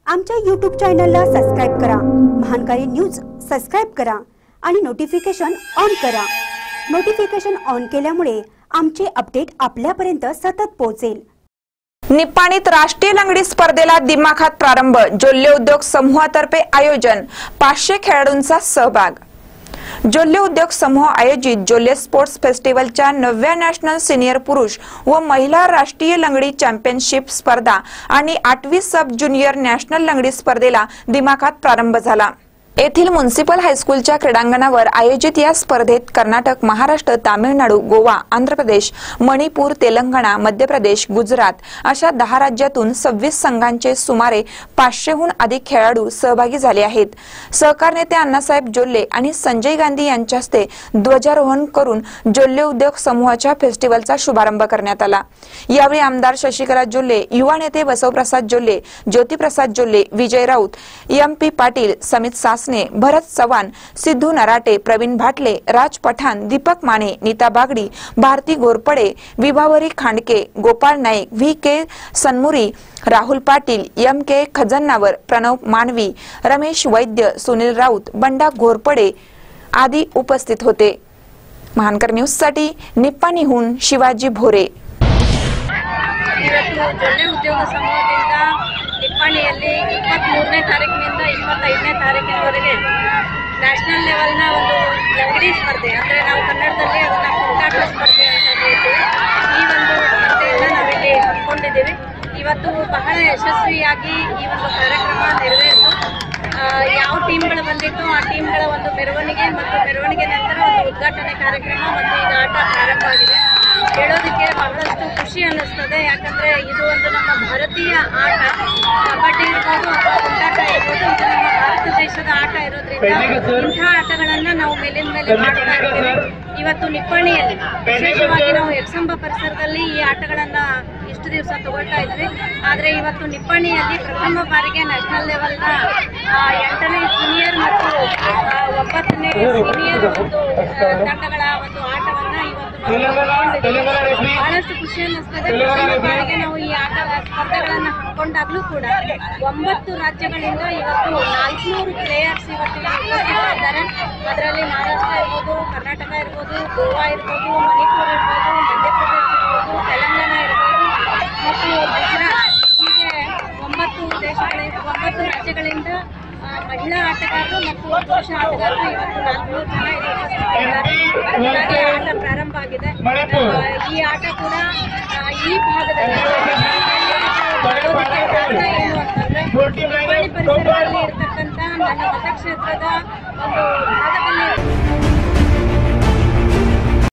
आमच्या YouTube चॅनलला subscribe करा, महानकारी न्यूज सबस्क्राइब करा आणि नोटिफिकेशन ऑन करा। नोटिफिकेशन ऑन केल्यामुळे आमचे अपडेट आपल्यापर्यंत सतत पोहोचेल। निप्पाणीत राष्ट्रीय लंगडी स्पर्धेला दिमाखात प्रारंभ। जोल्ले उद्योग समूहातर्फे आयोजन, 500 खेळाडूंचा सहभाग। जोल्ले उद्योग समूह आयोजित जोल्ले स्पोर्ट्स फेस्टिवलच्या 9व्या नॅशनल सिनियर पुरुष व महिला राष्ट्रीय लंगडी चॅम्पियनशिप स्पर्धा आणि 8वी सब ज्युनियर नॅशनल लंगडी स्पर्धेला दिमाखात प्रारंभ झाला। येथील म्युनिसिपल हायस्कूलच्या क्रीडांगणावर आयोजित या स्पर्धेत कर्नाटक, महाराष्ट्र, तामिळनाडू, गोवा, आंध्र प्रदेश, मणिपूर, तेलंगणा, मध्य प्रदेश, गुजरात अशा 10 राज्यातून 26 संघांचे सुमारे 500हून अधिक खेळाडू सहभागी झाले आहेत। सहकार नेते अण्णासाहेब जोल्ले आणि संजय गांधी यांच्या हस्ते ध्वजारोहण करून जोल्ले उद्योग समूहाच्या फेस्टिवलचा शुभारंभ करण्यात आला। यावेळी आमदार शशिकला जोल्ले, युवा नेते Basavaprasad Jolle, Jyotiprasad Jolle, Vijay Raut, M P. Patil, Samit Sasane, Bharat Chavan, Siddhu Narate, Pravin Bhatle, Raj Pathan, Deepak Mane, Nita Bagadi, Bharati Ghorpade, Vibhavari Khandke, Gopal Naik, V K. Sanmuri, Rahul Patil, M K. Khajannavar, Pranav Manvi, Ramesh वैद्य, सुनील राऊत, बंडा घोरपडे आदी उपस्थित होते। महानकर न्यूज साठी निप्पाणीहून शिवाजी भोरे। ಉದ್ಯೋಗ ಸಮೂಹದಿಂದ ನಿಪ್ಪಾಣಿಯಲ್ಲಿ 23ನೇ ತಾರೀಕಿನಿಂದ 25ನೇ ತಾರೀಕಿನವರೆಗೆ ನ್ಯಾಷನಲ್ ಲೆವೆಲ್ನ ಒಂದು ಲಂಗಡಿ ಸ್ಪರ್ಧೆ, ಅಂದರೆ ನಾವು ಕನ್ನಡದಲ್ಲಿ ಅದನ್ನು ಕುಂಟಾಟ ಸ್ಪರ್ಧೆ ಅಂತ ಹೇಳ್ತೀವಿ, ಈ ಒಂದು ಸ್ಪರ್ಧೆಯನ್ನು ನಾವಿಲ್ಲಿ ಹಮ್ಮಿಕೊಂಡಿದ್ದೀವಿ। ಇವತ್ತು ಬಹಳ ಯಶಸ್ವಿಯಾಗಿ ಈ ಒಂದು ಕಾರ್ಯಕ್ರಮ ನೆರವೇರಿತು। ಯಾವ ಟೀಮ್ಗಳು ಬಂದಿತ್ತು ಆ ಟೀಮ್ಗಳ ಒಂದು ಮೆರವಣಿಗೆ ಮತ್ತು ಮೆರವಣಿಗೆ ನಂತರ ಒಂದು ಉದ್ಘಾಟನೆ ಕಾರ್ಯಕ್ರಮ ಮತ್ತು ಈಗ ಆಟ ಪ್ರಾರಂಭ ಆಗಿದೆ। ಹೇಳೋದಕ್ಕೆ ಬಹಳಷ್ಟು ಖುಷಿ ಅನ್ನಿಸ್ತದೆ, ಯಾಕಂದರೆ ಇದು ಒಂದು ನಮ್ಮ ಭಾರತೀಯ ಆಟ, ಕಬಡ್ಡಿ ಇರ್ಬೋದು ಅಥವಾ ಕುಂಟಾಟ ಇರ್ಬೋದು, ಇದು ನಮ್ಮ ಭಾರತ ದೇಶದ ಆಟ ಇರೋದ್ರಿಂದ ಇಂಥ ಆಟಗಳನ್ನು ನಾವು ಮೇಲಿನ ಮೇಲೆ ಮಾಡ್ತಾ ಇರ್ತೀವಿ। ಇವತ್ತು ನಿಪ್ಪಾಣಿಯಲ್ಲಿ ವಿಶೇಷವಾಗಿ ನಾವು ಎಕ್ಸಂಬ ಪರಿಸರದಲ್ಲಿ ಈ ಆಟಗಳನ್ನು ಇಷ್ಟು ದಿವಸ ತಗೊಳ್ತಾ ಇದ್ವಿ, ಆದರೆ ಇವತ್ತು ನಿಪ್ಪಾಣಿಯಲ್ಲಿ ಪ್ರಥಮ ಬಾರಿಗೆ ನ್ಯಾಷನಲ್ ಲೆವೆಲ್ನ 8ನೇ ಸೀನಿಯರ್ ಮತ್ತು 9ನೇ ಸೀನಿಯರ್ ಒಂದು ತಂಡಗಳ ಒಂದು ಆಟವನ್ನು ಇವತ್ತು ಬಹಳಷ್ಟು ಖುಷಿ ಅನ್ನಿಸ್ತದೆ। ಪ್ರಥಮ ಬಾರಿಗೆ ನಾವು ಈ ಆಟ ಸ್ಪರ್ಧೆಗಳನ್ನು ಹಮ್ಮಿಕೊಂಡಾಗಲೂ ಕೂಡ 9 ರಾಜ್ಯಗಳಿಂದ ಇವತ್ತು 400 ಪ್ಲೇಯರ್ಸ್ ಇವತ್ತಿಗೆ ಉಪಸ್ಥಿತರಿದ್ದಾರೆ। ಅದರಲ್ಲಿ ಮಹಾರಾಷ್ಟ್ರ ಇರ್ಬೋದು, ಕರ್ನಾಟಕ ಇರ್ಬೋದು, ಗೋವಾ ಇರ್ಬೋದು, ಮಣಿಪುರ ಇರ್ಬೋದು, ಮಧ್ಯಪ್ರದೇಶ ಇರ್ಬೋದು, ತೆಲಂಗಾಣ ಇರ್ಬೋದು ಮತ್ತು ಗುಜರಾತ್, ಹೀಗೆ 9 ರಾಜ್ಯಗಳಿಂದ ಮಹಿಳಾ ಆಟಗಾರರು ಮತ್ತು ಪುರುಷ ಆಟಗಾರರು ಇವತ್ತು 400 ಜನ ಇದ್ದಾರೆ। ಆಟ ಪ್ರಾರಂಭ ಆಗಿದೆ। ಈ ಆಟ ಕೂಡ ಈ ಭಾಗದಲ್ಲಿ ಏನು ಅಂತಂದ್ರೆ ನಿಪ್ಪಾಣಿ ಪರಿಸರದಲ್ಲಿ ಇರತಕ್ಕಂಥ ನನ್ನ ಮತಕ್ಷೇತ್ರದ ಒಂದು